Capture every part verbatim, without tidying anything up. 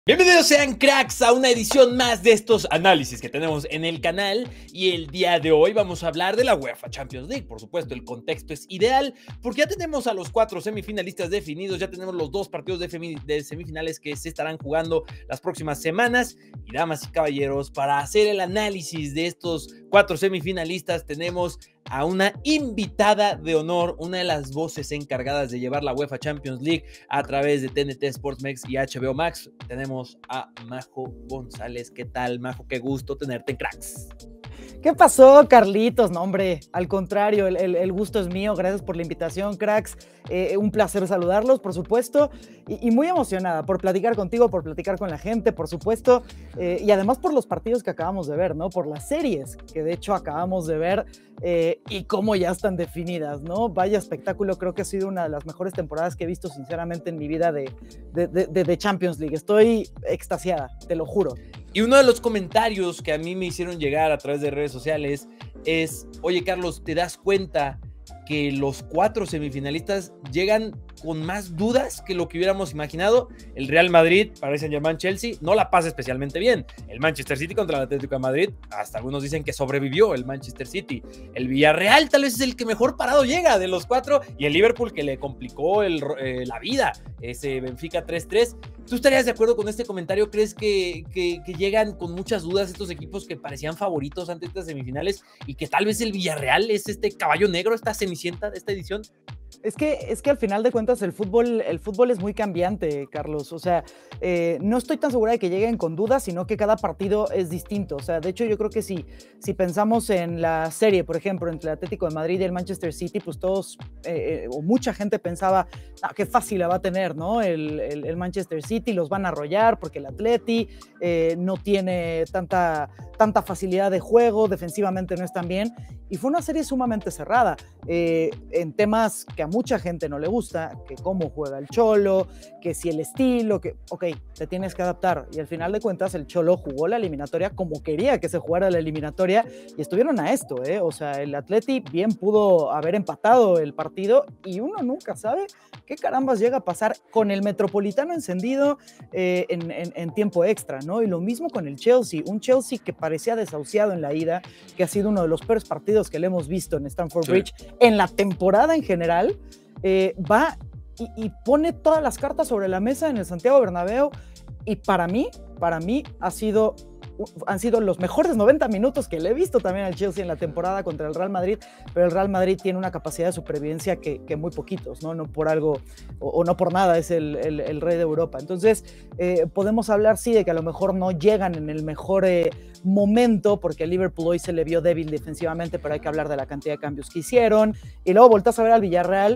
Bienvenidos sean cracks a una edición más de estos análisis que tenemos en el canal, y el día de hoy vamos a hablar de la UEFA Champions League. Por supuesto, el contexto es ideal porque ya tenemos a los cuatro semifinalistas definidos, ya tenemos los dos partidos de, de semifinales que se estarán jugando las próximas semanas. Y damas y caballeros, para hacer el análisis de estos cuatro semifinalistas tenemos a una invitada de honor, una de las voces encargadas de llevar la UEFA Champions League a través de T N T Sports Max y H B O Max. Tenemos a Majo González. ¿Qué tal, Majo? Qué gusto tenerte en Cracks. ¿Qué pasó, Carlitos? No, hombre, al contrario, el, el, el gusto es mío. Gracias por la invitación, cracks. Eh, un placer saludarlos, por supuesto, y, y muy emocionada por platicar contigo, por platicar con la gente, por supuesto, eh, y además por los partidos que acabamos de ver, ¿no? Por las series que de hecho acabamos de ver eh, y cómo ya están definidas, ¿no? Vaya espectáculo, creo que ha sido una de las mejores temporadas que he visto, sinceramente, en mi vida de, de, de, de Champions League. Estoy extasiada, te lo juro. Y uno de los comentarios que a mí me hicieron llegar a través de redes sociales es: oye, Carlos, ¿te das cuenta que los cuatro semifinalistas llegan con más dudas que lo que hubiéramos imaginado? El Real Madrid, Paris Saint-Germain, Chelsea, no la pasa especialmente bien. El Manchester City contra el Atlético de Madrid, hasta algunos dicen que sobrevivió el Manchester City. El Villarreal tal vez es el que mejor parado llega de los cuatro, y el Liverpool, que le complicó el, eh, la vida, ese Benfica tres tres. ¿Tú estarías de acuerdo con este comentario? ¿Crees que, que, que llegan con muchas dudas estos equipos que parecían favoritos ante estas semifinales, y que tal vez el Villarreal es este caballo negro, esta cenicienta de esta edición? Es que, es que al final de cuentas el fútbol, el fútbol es muy cambiante, Carlos. O sea, eh, no estoy tan segura de que lleguen con dudas, sino que cada partido es distinto. O sea, de hecho yo creo que si, si pensamos en la serie, por ejemplo, entre el Atlético de Madrid y el Manchester City, pues todos, eh, o mucha gente pensaba, ah, qué fácil la va a tener, ¿no? El, el, el Manchester City los van a arrollar porque el Atleti eh, no tiene tanta, tanta facilidad de juego, defensivamente no es tan bien. Y fue una serie sumamente cerrada, eh, en temas que a mucha gente no le gusta, que cómo juega el Cholo, que si el estilo, que ok, te tienes que adaptar. Y al final de cuentas el Cholo jugó la eliminatoria como quería que se jugara la eliminatoria, y estuvieron a esto, ¿eh? O sea, el Atleti bien pudo haber empatado el partido, y uno nunca sabe qué carambas llega a pasar con el Metropolitano encendido eh, en, en, en tiempo extra, ¿no? Y lo mismo con el Chelsea, un Chelsea que parecía desahuciado en la ida, que ha sido uno de los peores partidos que le hemos visto en Stamford sí. Bridge en la temporada en general. Eh, va y, y pone todas las cartas sobre la mesa en el Santiago Bernabéu, y para mí, para mí ha sido, han sido los mejores noventa minutos que le he visto también al Chelsea en la temporada contra el Real Madrid, pero el Real Madrid tiene una capacidad de supervivencia que, que muy poquitos, ¿no? No por algo, o, o no por nada es el, el, el rey de Europa. Entonces, eh, podemos hablar, sí, de que a lo mejor no llegan en el mejor eh, momento, porque el Liverpool hoy se le vio débil defensivamente, pero hay que hablar de la cantidad de cambios que hicieron, y luego voltás a ver al Villarreal.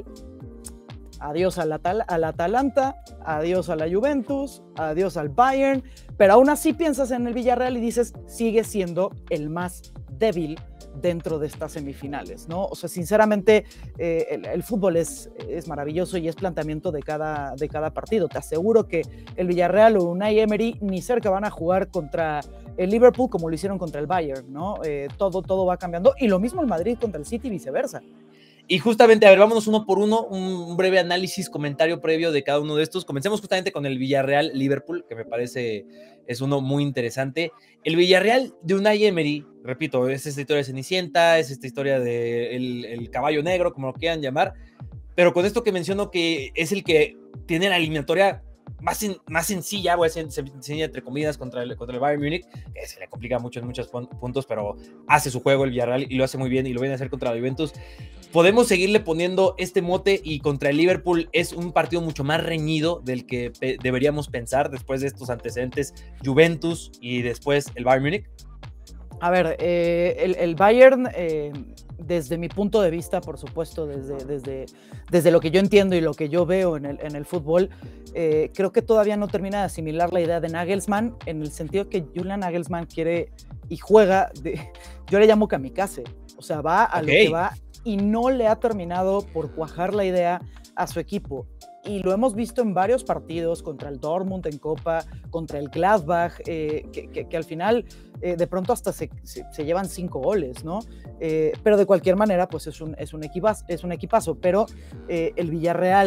Adiós al, Atal al Atalanta, adiós a la Juventus, adiós al Bayern, pero aún así piensas en el Villarreal y dices, sigue siendo el más débil dentro de estas semifinales, ¿no? O sea, sinceramente, eh, el, el fútbol es, es maravilloso y es planteamiento de cada, de cada partido. Te aseguro que el Villarreal o Unai Emery ni cerca van a jugar contra el Liverpool como lo hicieron contra el Bayern, ¿no? Eh, todo, todo va cambiando, y lo mismo el Madrid contra el City y viceversa. Y justamente, a ver, vámonos uno por uno, un breve análisis, comentario previo de cada uno de estos. Comencemos justamente con el Villarreal-Liverpool, que me parece es uno muy interesante. El Villarreal de Unai Emery, repito, es esta historia de Cenicienta, es esta historia de el, el caballo negro, como lo quieran llamar, pero con esto que menciono, que es el que tiene la eliminatoria más, en, más sencilla, voy a decir sencilla entre comillas, contra el, contra el Bayern Múnich, que se le complica mucho en muchos puntos, pero hace su juego el Villarreal y lo hace muy bien, y lo viene a hacer contra la Juventus. Podemos seguirle poniendo este mote, y contra el Liverpool es un partido mucho más reñido del que deberíamos pensar después de estos antecedentes Juventus y después el Bayern Múnich. A ver, eh, el, el Bayern, eh, desde mi punto de vista, por supuesto, desde, desde, desde lo que yo entiendo y lo que yo veo en el, en el fútbol, eh, creo que todavía no termina de asimilar la idea de Nagelsmann, en el sentido que Julian Nagelsmann quiere y juega, de, yo le llamo kamikaze, o sea, va a okay. lo que va, y no le ha terminado por cuajar la idea a su equipo. Y lo hemos visto en varios partidos, contra el Dortmund en Copa, contra el Gladbach, eh, que, que, que al final eh, de pronto hasta se, se, se llevan cinco goles, ¿no? Eh, pero de cualquier manera, pues es un, es un, equipazo, es un equipazo, pero eh, el Villarreal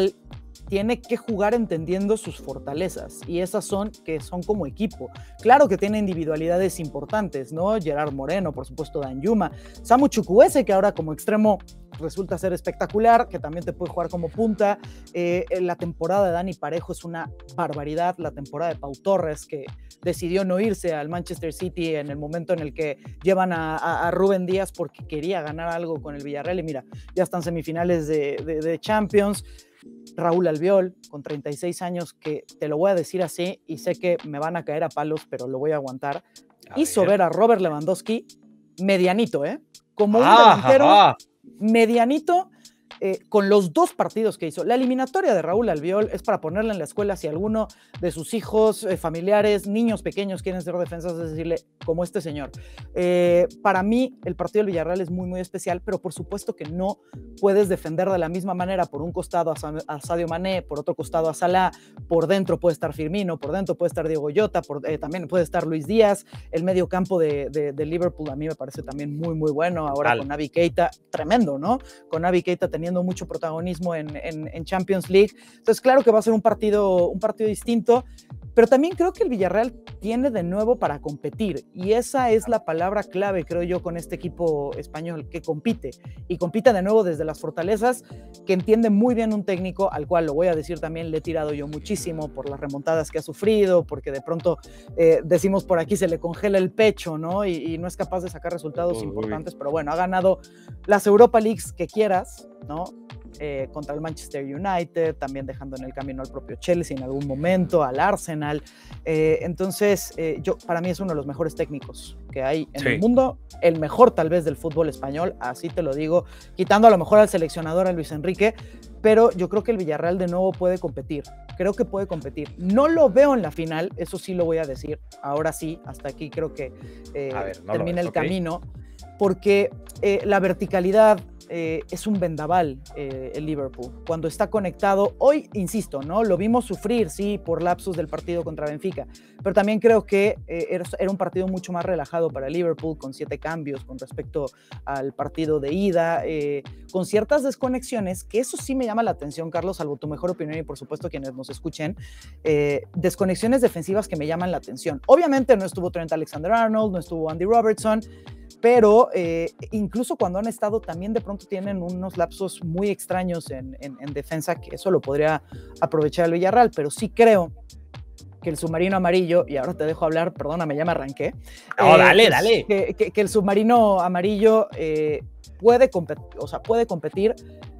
tiene que jugar entendiendo sus fortalezas, y esas son que son como equipo. Claro que tiene individualidades importantes, ¿no? Gerard Moreno, por supuesto, Danjuma, Samu Chukwueze, que ahora como extremo resulta ser espectacular, que también te puede jugar como punta. Eh, la temporada de Dani Parejo es una barbaridad, la temporada de Pau Torres, que decidió no irse al Manchester City en el momento en el que llevan a, a, a Rubén Díaz porque quería ganar algo con el Villarreal, y mira, ya están semifinales de, de, de Champions. Raúl Albiol, con treinta y seis años, que te lo voy a decir así, y sé que me van a caer a palos, pero lo voy a aguantar, a hizo ver. ver a Robert Lewandowski medianito, ¿eh? Como ah, un delantero ah, ah. medianito, eh, con los dos partidos que hizo. La eliminatoria de Raúl Albiol es para ponerla en la escuela si alguno de sus hijos, eh, familiares, niños pequeños quieren ser defensas, es decirle, como este señor. Eh, para mí, el partido del Villarreal es muy, muy especial, pero por supuesto que no puedes defender de la misma manera por un costado a Sadio Mané, por otro costado a Salah, por dentro puede estar Firmino, por dentro puede estar Diego Jota, por, eh, también puede estar Luis Díaz. El medio campo de, de, de Liverpool a mí me parece también muy, muy bueno. Ahora Al. con Naby Keita, tremendo, ¿no? Con Naby Keita teniendo mucho protagonismo en, en, en Champions League. Entonces, claro que va a ser un partido, un partido distinto, pero también creo que el Villarreal tiene de nuevo para competir, y esa es la palabra clave, creo yo, con este equipo español, que compite, y compite de nuevo desde las fortalezas, que entiende muy bien un técnico, al cual, lo voy a decir también, le he tirado yo muchísimo por las remontadas que ha sufrido, porque de pronto, eh, decimos por aquí, se le congela el pecho, ¿no? Y, y no es capaz de sacar resultados oh, importantes, pero bueno, ha ganado las Europa Leagues que quieras, ¿no? Eh, contra el Manchester United, también dejando en el camino al propio Chelsea en algún momento, al Arsenal. Eh, entonces, eh, yo, para mí es uno de los mejores técnicos que hay en sí. el mundo, el mejor tal vez del fútbol español, así te lo digo, quitando a lo mejor al seleccionador, a Luis Enrique, pero yo creo que el Villarreal de nuevo puede competir, creo que puede competir. No lo veo en la final, eso sí lo voy a decir, ahora sí, hasta aquí creo que eh, ver, no termina ves, el okay. camino, porque eh, la verticalidad, Eh, es un vendaval eh, el Liverpool, cuando está conectado. Hoy, insisto, ¿no? Lo vimos sufrir, sí, por lapsus del partido contra Benfica, pero también creo que eh, era, era un partido mucho más relajado para el Liverpool, con siete cambios con respecto al partido de ida, eh, con ciertas desconexiones, que eso sí me llama la atención, Carlos, salvo tu mejor opinión y por supuesto quienes nos escuchen, eh, desconexiones defensivas que me llaman la atención. Obviamente no estuvo Trent Alexander-Arnold, no estuvo Andy Robertson, pero eh, incluso cuando han estado también de pronto tienen unos lapsos muy extraños en, en, en defensa, que eso lo podría aprovechar el Villarreal, pero sí creo que el submarino amarillo, y ahora te dejo hablar, perdóname, ya me arranqué. No, eh, dale, que, dale. Que, que, que el submarino amarillo eh, puede, competir, o sea, puede competir,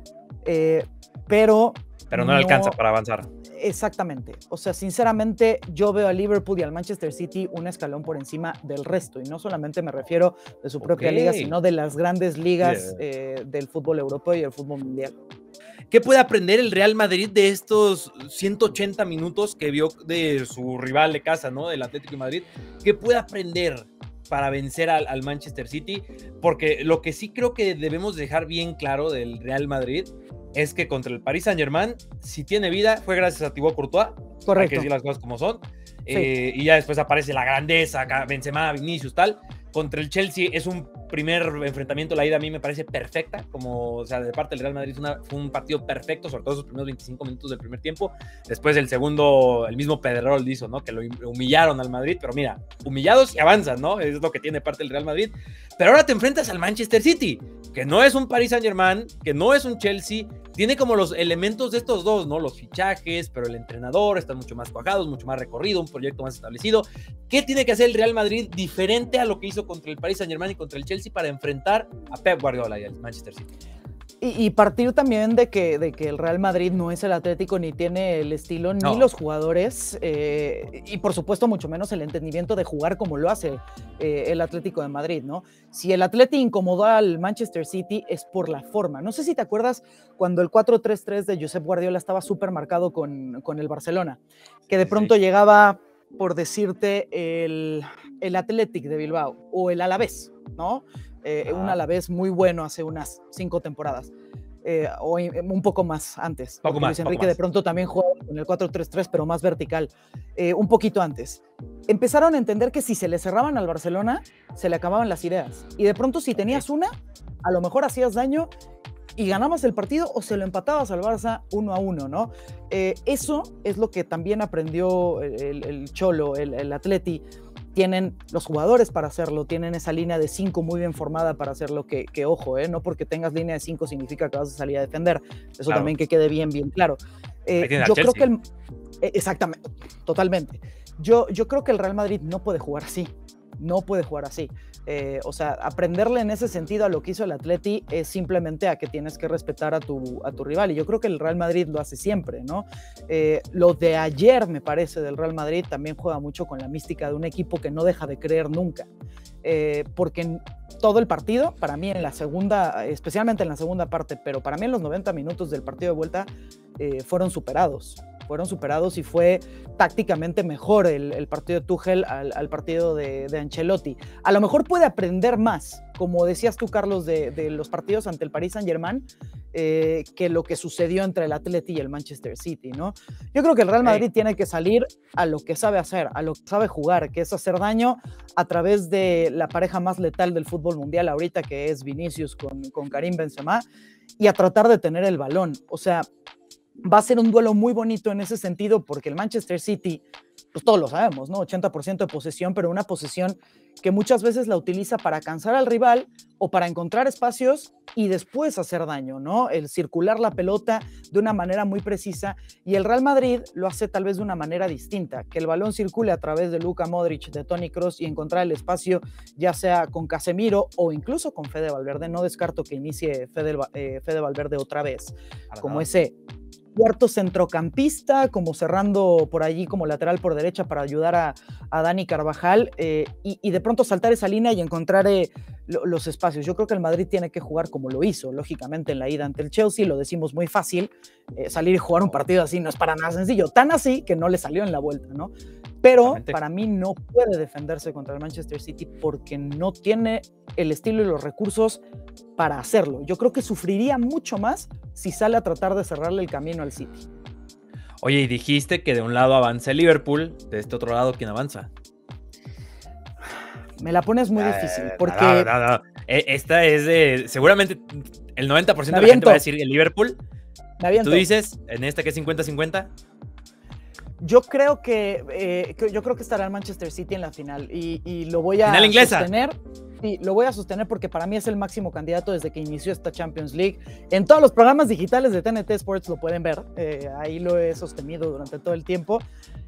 eh, pero... Pero no, no alcanza para avanzar. Exactamente, o sea, sinceramente yo veo a Liverpool y al Manchester City un escalón por encima del resto, y no solamente me refiero de su propia okay. liga, sino de las grandes ligas yeah. eh, del fútbol europeo y el fútbol mundial. ¿Qué puede aprender el Real Madrid de estos ciento ochenta minutos que vio de su rival de casa, ¿no? Del Atlético de Madrid? ¿Qué puede aprender para vencer al, al Manchester City? Porque lo que sí creo que debemos dejar bien claro del Real Madrid es que contra el Paris Saint-Germain, si tiene vida, fue gracias a Thibaut Courtois. Correcto. Hay que decir las cosas como son. Sí. Eh, y ya después aparece la grandeza, Benzema, Vinicius, tal. Contra el Chelsea es un primer enfrentamiento, la ida a mí me parece perfecta, como, o sea, de parte del Real Madrid fue, una, fue un partido perfecto, sobre todo esos primeros veinticinco minutos del primer tiempo. Después el segundo, el mismo Pedrerol hizo, ¿no? Que lo humillaron al Madrid, pero mira, humillados y avanzan, ¿no? Es lo que tiene parte del Real Madrid. Pero ahora te enfrentas al Manchester City, que no es un Paris Saint-Germain, que no es un Chelsea, tiene como los elementos de estos dos, ¿no? Los fichajes, pero el entrenador, están mucho más cuajados, mucho más recorrido, un proyecto más establecido. ¿Qué tiene que hacer el Real Madrid diferente a lo que hizo contra el Paris Saint-Germain y contra el Chelsea para enfrentar a Pep Guardiola y al Manchester City? Y, y partir también de que, de que el Real Madrid no es el Atlético, ni tiene el estilo, ni no. los jugadores, eh, y por supuesto mucho menos el entendimiento de jugar como lo hace eh, el Atlético de Madrid, ¿no? Si el Atlético incomodó al Manchester City es por la forma. No sé si te acuerdas cuando el cuatro tres tres de Josep Guardiola estaba súper marcado con, con el Barcelona, que de pronto sí. llegaba, por decirte, el, el Athletic de Bilbao o el Alavés, ¿no? Eh, un Alavés muy bueno hace unas cinco temporadas, eh, o un poco más antes. Poco más, Luis Enrique poco de pronto también jugaba con el cuatro tres tres, pero más vertical, eh, un poquito antes. Empezaron a entender que si se le cerraban al Barcelona, se le acababan las ideas. Y de pronto si tenías una, a lo mejor hacías daño y ganabas el partido o se lo empatabas al Barça uno a uno, ¿no? Eh, eso es lo que también aprendió el, el Cholo, el, el Atleti. Tienen los jugadores para hacerlo, tienen esa línea de cinco muy bien formada para hacerlo, que, que ojo, ¿eh? No porque tengas línea de cinco significa que vas a salir a defender, eso claro. También que quede bien, bien claro. Eh, yo creo que el, eh, exactamente, totalmente. Yo, yo creo que el Real Madrid no puede jugar así, no puede jugar así. Eh, o sea, aprenderle en ese sentido a lo que hizo el Atleti es simplemente a que tienes que respetar a tu, a tu rival, y yo creo que el Real Madrid lo hace siempre, ¿no? Eh, lo de ayer, me parece, del Real Madrid también juega mucho con la mística de un equipo que no deja de creer nunca, eh, porque en todo el partido, para mí en la segunda, especialmente en la segunda parte, pero para mí en los noventa minutos del partido de vuelta, eh, fueron superados. fueron superados y fue tácticamente mejor el, el partido de Tuchel al, al partido de, de Ancelotti. A lo mejor puede aprender más, como decías tú, Carlos, de, de los partidos ante el Paris Saint-Germain, eh, que lo que sucedió entre el Atleti y el Manchester City, ¿no? Yo creo que el Real Madrid hey. tiene que salir a lo que sabe hacer, a lo que sabe jugar, que es hacer daño a través de la pareja más letal del fútbol mundial ahorita, que es Vinicius con, con Karim Benzema, y a tratar de tener el balón. O sea, va a ser un duelo muy bonito en ese sentido, porque el Manchester City, pues todos lo sabemos, ¿no? ochenta por ciento de posesión, pero una posesión que muchas veces la utiliza para cansar al rival o para encontrar espacios y después hacer daño, ¿no? El circular la pelota de una manera muy precisa, y el Real Madrid lo hace tal vez de una manera distinta, que el balón circule a través de Luka Modric, de Toni Kroos, y encontrar el espacio, ya sea con Casemiro o incluso con Fede Valverde. No descarto que inicie Fede, eh, Fede Valverde otra vez, Ajá. como ese cuarto centrocampista, como cerrando por allí como lateral por derecha para ayudar a, a Dani Carvajal, eh, y, y de pronto saltar esa línea y encontrar eh, lo, los espacios. Yo creo que el Madrid tiene que jugar como lo hizo, lógicamente, en la ida ante el Chelsea. Lo decimos muy fácil, eh, salir y jugar un partido así no es para nada sencillo, tan así que no le salió en la vuelta, ¿no? Pero para mí no puede defenderse contra el Manchester City porque no tiene el estilo y los recursos para hacerlo. Yo creo que sufriría mucho más si sale a tratar de cerrarle el camino al City. Oye, y dijiste que de un lado avanza el Liverpool, de este otro lado, ¿quién avanza? Me la pones muy eh, difícil, porque... No, no, no. Esta es de... Seguramente el noventa por ciento de la gente va a decir el Liverpool. ¿Tú dices en esta que es cincuenta cincuenta? Yo creo que eh, yo creo que estará el Manchester City en la final, y, y lo voy a ¿Final inglesa? sostener. Sí, lo voy a sostener porque para mí es el máximo candidato desde que inició esta Champions League. En todos los programas digitales de T N T Sports lo pueden ver. Eh, ahí lo he sostenido durante todo el tiempo.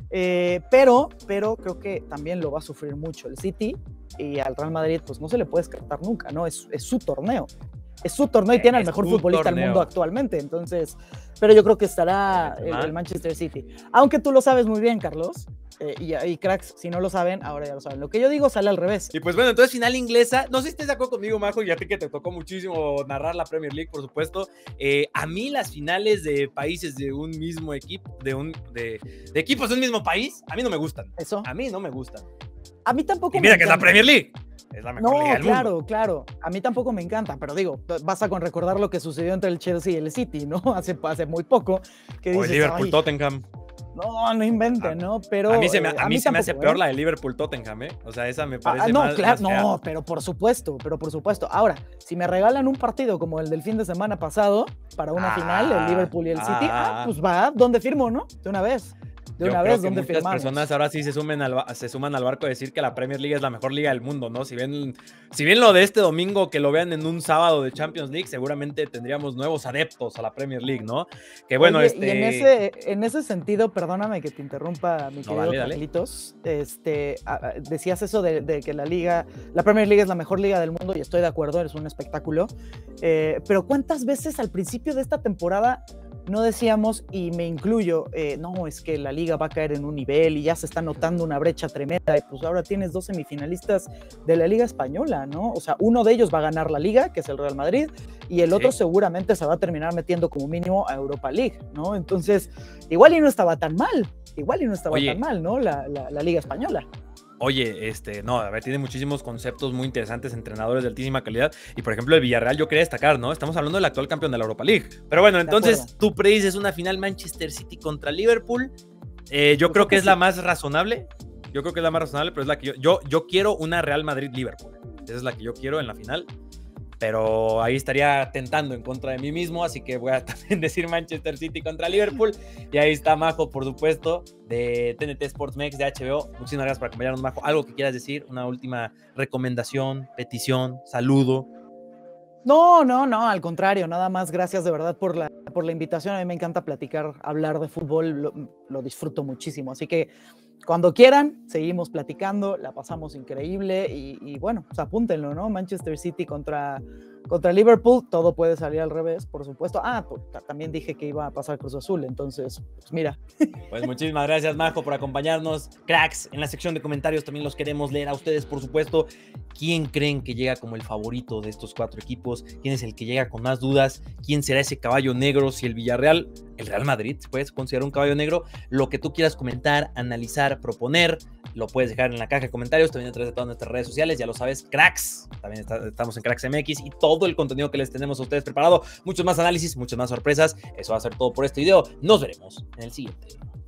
Eh, pero, pero creo que también lo va a sufrir mucho el City, y al Real Madrid pues no se le puede escapar nunca, ¿no? Es, es su torneo. Es su torneo y tiene al mejor futbolista torneo. del mundo actualmente, entonces, pero yo creo que estará el, el Manchester City. Aunque tú lo sabes muy bien, Carlos, eh, y, y cracks, si no lo saben, ahora ya lo saben. Lo que yo digo sale al revés. Y pues bueno, entonces final inglesa, no sé si estés de acuerdo conmigo, Majo, y a ti que te tocó muchísimo narrar la Premier League, por supuesto. Eh, a mí las finales de países de un mismo equipo, de, un, de, de equipos de un mismo país, a mí no me gustan. Eso. A mí no me gustan. A mí tampoco y mira me que encanta. Es la Premier League. Es la mejor no, liga del claro, mundo. claro. A mí tampoco me encanta, pero digo, basta con recordar lo que sucedió entre el Chelsea y el City, ¿no? Hace, hace muy poco. Que o dices, el Liverpool-Tottenham. No, no inventen, ¿no? Pero a mí se me, a a mí mí se me hace tampoco, peor ¿eh? la de Liverpool-Tottenham, ¿eh? O sea, esa me parece ah, no, más, claro, más no, pero por supuesto, pero por supuesto. Ahora, si me regalan un partido como el del fin de semana pasado para una ah, final, el Liverpool y el City, ah, ah pues va, ¿dónde firmo, no? De una vez. De una Yo vez, creo que ¿dónde muchas firmamos? personas ahora sí se, sumen al, se suman al barco de decir que la Premier League es la mejor liga del mundo, ¿no? Si bien, si bien lo de este domingo que lo vean en un sábado de Champions League, seguramente tendríamos nuevos adeptos a la Premier League, ¿no? Que bueno, Oye, este... y en ese, en ese sentido, perdóname que te interrumpa, mi querido no, dale, Carlitos, dale. Este, a, decías eso de, de que la liga, la Premier League es la mejor liga del mundo, y estoy de acuerdo, es un espectáculo, eh, pero ¿cuántas veces al principio de esta temporada no decíamos, y me incluyo, eh, no, es que la liga va a caer en un nivel y ya se está notando una brecha tremenda, y pues ahora tienes dos semifinalistas de la Liga Española, ¿no? O sea, uno de ellos va a ganar la liga, que es el Real Madrid, y el otro sí. seguramente se va a terminar metiendo como mínimo a Europa League, ¿no? Entonces, igual y no estaba tan mal, igual y no estaba Oye. tan mal, ¿no? La, la, la Liga Española. Oye, este, no, a ver, tiene muchísimos conceptos muy interesantes, entrenadores de altísima calidad, y por ejemplo el Villarreal yo quería destacar, ¿no? Estamos hablando del actual campeón de la Europa League, pero bueno, entonces tú predices una final Manchester City contra Liverpool, eh, yo, yo creo, creo que, que es sí. la más razonable, yo creo que es la más razonable, pero es la que yo, yo, yo quiero una Real Madrid-Liverpool, esa es la que yo quiero en la final, pero ahí estaría tentando en contra de mí mismo, así que voy a también decir Manchester City contra Liverpool. Y ahí está Majo, por supuesto, de T N T Sports Mex, de H B O. Muchísimas gracias por acompañarnos, Majo. ¿Algo que quieras decir? ¿Una última recomendación, petición, saludo? No, no, no, al contrario, nada más gracias de verdad por la, por la invitación. A mí me encanta platicar, hablar de fútbol, lo, lo disfruto muchísimo. Así que cuando quieran, seguimos platicando, la pasamos increíble y, y bueno, pues apúntenlo, ¿no? Manchester City contra, contra Liverpool, todo puede salir al revés, por supuesto. Ah, pues, también dije que iba a pasar Cruz Azul, entonces, pues mira. Pues muchísimas gracias, Majo, por acompañarnos. Cracks, en la sección de comentarios también los queremos leer a ustedes, por supuesto. ¿Quién creen que llega como el favorito de estos cuatro equipos? ¿Quién es el que llega con más dudas? ¿Quién será ese caballo negro? Si el Villarreal, el Real Madrid, se puede considerar un caballo negro. Lo que tú quieras comentar, analizar, proponer, lo puedes dejar en la caja de comentarios, también a través de todas nuestras redes sociales, ya lo sabes, Cracks, también está, estamos en Cracks M X y todo el contenido que les tenemos a ustedes preparado, muchos más análisis, muchas más sorpresas. Eso va a ser todo por este video, nos veremos en el siguiente.